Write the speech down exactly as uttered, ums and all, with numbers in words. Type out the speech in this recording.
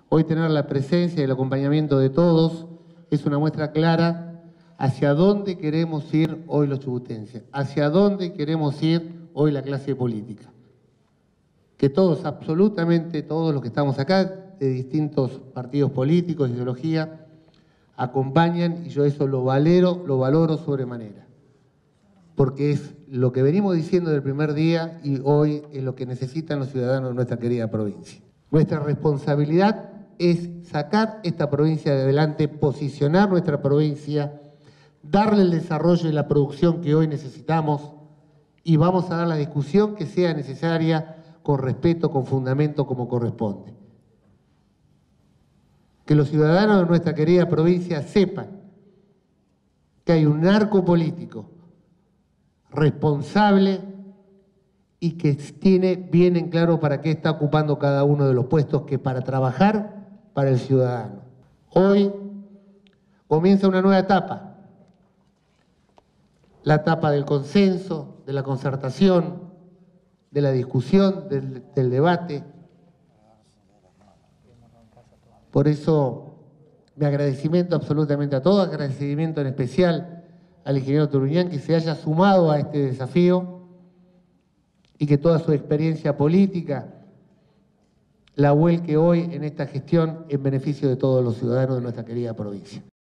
Hoy tener la presencia y el acompañamiento de todos es una muestra clara hacia dónde queremos ir hoy los chubutenses, hacia dónde queremos ir hoy la clase política. Que todos, absolutamente todos los que estamos acá, de distintos partidos políticos, ideología, acompañan, y yo eso lo valoro, lo valoro sobremanera. Porque es lo que venimos diciendo del primer día y hoy es lo que necesitan los ciudadanos de nuestra querida provincia. Nuestra responsabilidad es sacar esta provincia de adelante, posicionar nuestra provincia, darle el desarrollo y la producción que hoy necesitamos y vamos a dar la discusión que sea necesaria con respeto, con fundamento, como corresponde. Que los ciudadanos de nuestra querida provincia sepan que hay un narco político responsable y que tiene bien en claro para qué está ocupando cada uno de los puestos, que para trabajar para el ciudadano. Hoy comienza una nueva etapa, la etapa del consenso, de la concertación, de la discusión, del, del debate. Por eso, mi agradecimiento absolutamente a todos, agradecimiento en especial al ingeniero Turuñán, que se haya sumado a este desafío y que toda su experiencia política la vuelque hoy en esta gestión en beneficio de todos los ciudadanos de nuestra querida provincia.